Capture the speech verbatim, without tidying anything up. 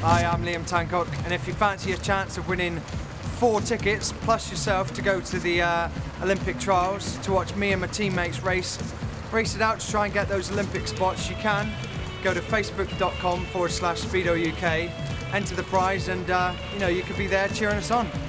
I am Liam Tancock, and if you fancy a chance of winning four tickets plus yourself to go to the uh, Olympic trials to watch me and my teammates race, race it out to try and get those Olympic spots, you can go to facebook.com forward slash Speedo UK, enter the prize, and uh, you know, you could be there cheering us on.